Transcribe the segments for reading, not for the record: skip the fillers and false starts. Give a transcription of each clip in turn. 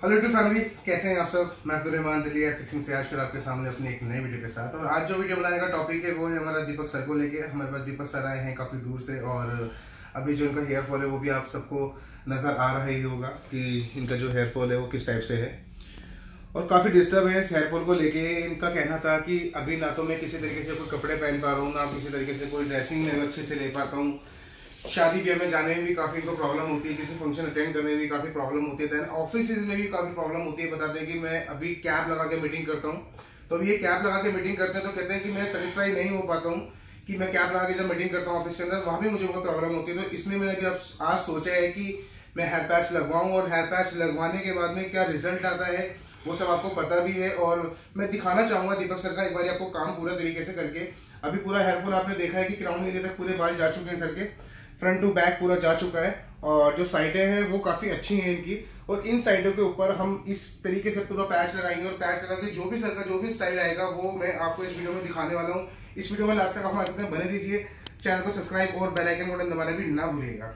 Hello to family, कैसे हैं आप सब। मैं अब्दुर्रहमान दिल्ली फिक्सिंग से आज फिर आपके सामने अपनी एक नई वीडियो के साथ। और आज जो वीडियो बनाने का टॉपिक है वो है हमारा दीपक सर को लेके। हमारे पास दीपक सर आए हैं काफ़ी दूर से और अभी जो इनका हेयर फॉल है वो भी आप सबको नज़र आ रहा ही होगा कि इनका जो हेयर फॉल है वो किस टाइप से है और काफ़ी डिस्टर्ब है इस हेयर फॉल को लेके। इनका कहना था कि अभी ना तो मैं किसी तरीके से कोई कपड़े पहन पा रहा हूँ, ना किसी तरीके से कोई ड्रेसिंग में अच्छे से ले पाता हूँ। शादी ब्याह में जाने में भी काफ़ी इनको प्रॉब्लम होती है, किसी फंक्शन अटेंड करने में भी काफ़ी प्रॉब्लम होती है, ऑफिस में भी काफ़ी प्रॉब्लम होती है। बताते हैं कि मैं अभी कैब लगा के मीटिंग करता हूँ, तो ये कैब लगा के मीटिंग करते हैं तो कहते हैं कि मैं सेटिस्फाई नहीं हो पाता हूँ कि मैं कैब लगा के जब मीटिंग करता हूँ ऑफिस के अंदर, वहाँ भी मुझे बहुत प्रॉब्लम होती है। तो इसमें मैंने अभी आज सोचा है कि मैं हेयर पैच लगवाऊँ और हेयर पैच लगवाने के बाद में क्या रिजल्ट आता है वो सब आपको पता भी है। और मैं दिखाना चाहूँगा दीपक सर का एक बार आपको काम पूरा तरीके से करके। अभी पूरा हेयर फॉल आपने देखा है कि क्राउन एरिया तक पूरे बाल जा चुके हैं सर के, फ्रंट टू बैक पूरा जा चुका है और जो साइडें हैं वो काफ़ी अच्छी हैं इनकी। और इन साइडों के ऊपर हम इस तरीके से पूरा पैच लगाएंगे और पैच लगा के जो भी सर का जो भी स्टाइल आएगा वो मैं आपको इस वीडियो में दिखाने वाला हूँ। इस वीडियो में लास्ट तक हमारे साथ बने रहिए, चैनल को सब्सक्राइब और बेल आइकन बटन दबाना भी ना भूलिएगा।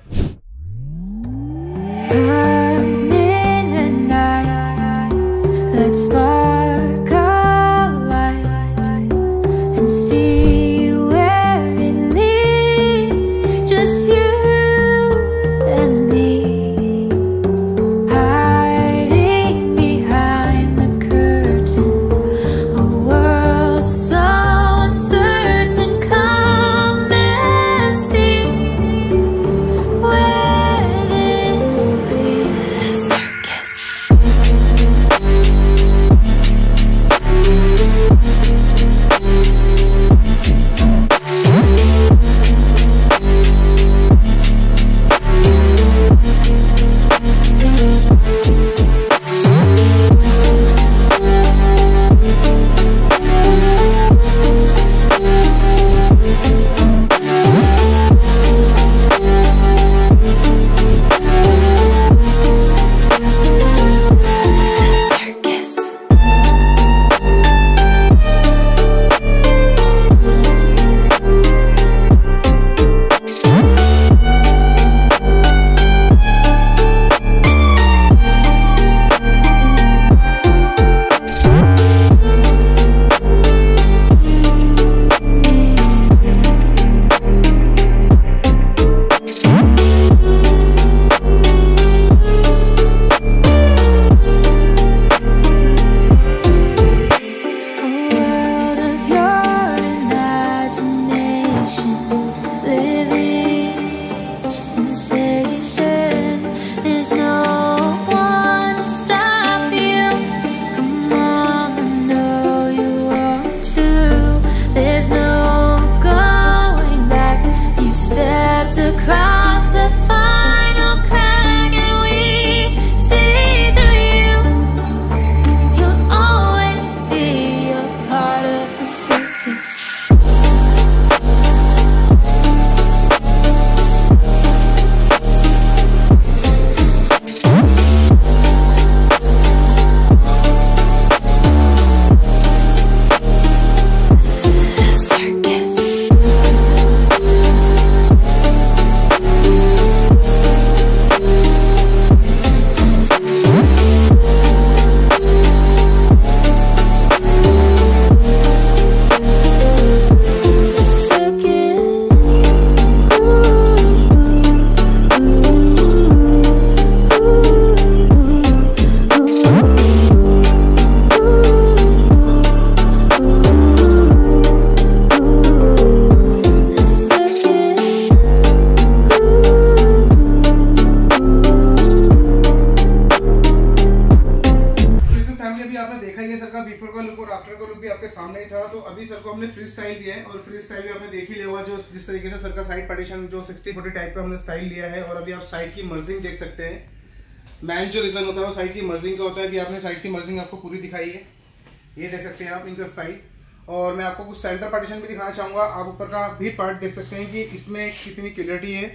बिफोर का लुक और आफ्टर का लुक भी आपके सामने ही था। तो अभी सर को हमने फ्री स्टाइल दिया है और फ्री स्टाइल भी आपने देख ही लिया होगा, जो जिस तरीके से सर का साइड पार्टीशन जो 60-40 टाइप का हमने स्टाइल लिया है। और अभी आप साइड की मर्जिंग देख सकते हैं। मैन जो रीजन होता है वो साइड की मर्जिंग का होता है। अभी आपने साइड की मर्जिंग आपको पूरी दिखाई है, ये देख सकते हैं आप इनका स्टाइल। और मैं आपको कुछ सेंटर पार्टीशन भी दिखाना चाहूँगा। आप ऊपर का भी पार्ट देख सकते हैं कि इसमें कितनी क्लियरिटी है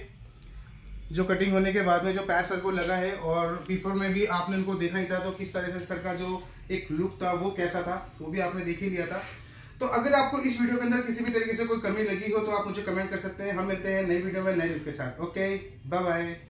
जो कटिंग होने के बाद में जो पैच सर को लगा है। और बिफोर में भी आपने उनको देखा ही था, तो किस तरह से सर का जो एक लुक था वो कैसा था वो भी आपने देख ही लिया था। तो अगर आपको इस वीडियो के अंदर किसी भी तरीके से कोई कमी लगी हो तो आप मुझे कमेंट कर सकते हैं। हम मिलते हैं नई वीडियो में नए लुक के साथ। Okay, bye bye.